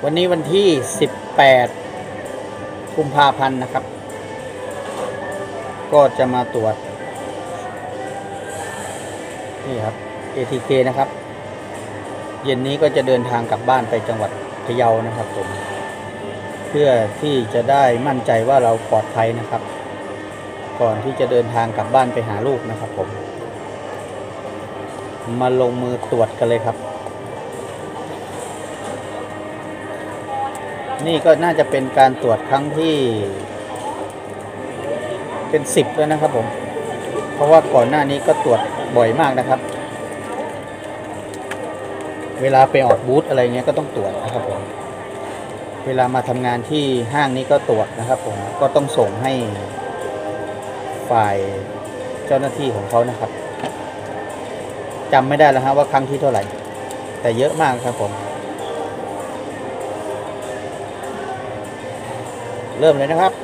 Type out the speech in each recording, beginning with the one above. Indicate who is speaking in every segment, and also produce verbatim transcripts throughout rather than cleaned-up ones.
Speaker 1: วันนี้วันที่สิบแปดกุมภาพันธ์นะครับ ก็จะมาตรวจนี่ครับ เอ ที เค นะครับเย็นนี้ก็จะเดินทางกลับบ้านไปจังหวัดพะเยานะครับผมเพื่อที่จะได้มั่นใจว่าเราปลอดภัยนะครับก่อนที่จะเดินทางกลับบ้านไปหาลูกนะครับผมมาลงมือตรวจกันเลยครับนี่ก็น่าจะเป็นการตรวจครั้งที่เป็นสิบแล้วนะครับผมเพราะว่าก่อนหน้านี้ก็ตรวจบ่อยมากนะครับเวลาไปออกบูธอะไรเงี้ยก็ต้องตรวจนะครับผมเวลามาทำงานที่ห้างนี้ก็ตรวจนะครับผมก็ต้องส่งให้ฝ่ายเจ้าหน้าที่ของเขานะครับจำไม่ได้แล้วฮะว่าครั้งที่เท่าไหร่แต่เยอะมากครับผมเริ่มเลยนะครับ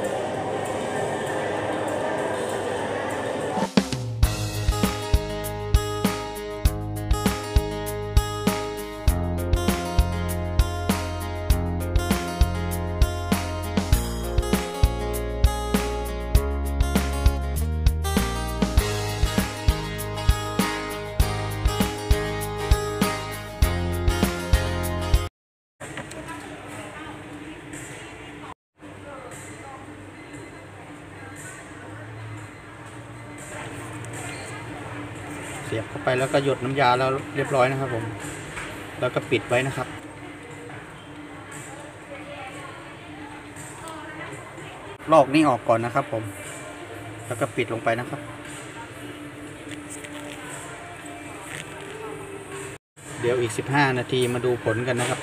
Speaker 1: เสียบเข้าไปแล้วก็หยดน้ำยาแล้วเรียบร้อยนะครับผมแล้วก็ปิดไว้นะครับลอกนี่ออกก่อนนะครับผมแล้วก็ปิดลงไปนะครับเดี๋ยวอีกสิบห้านาทีมาดูผลกันนะครับ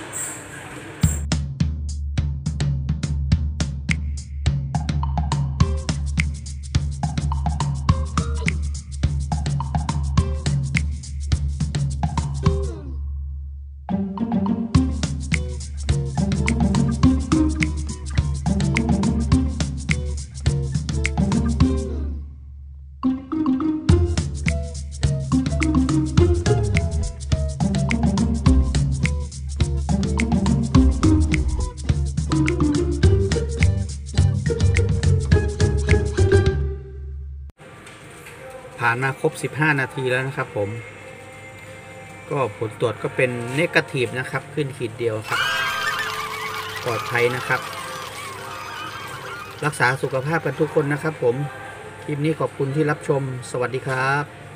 Speaker 1: ผ่านมาครบสิบห้านาทีแล้วนะครับผมก็ผลตรวจก็เป็นเนกาทีฟนะครับขึ้นขีดเดียวครับปลอดภัยนะครับรักษาสุขภาพกันทุกคนนะครับผมคลิปนี้ขอบคุณที่รับชมสวัสดีครับ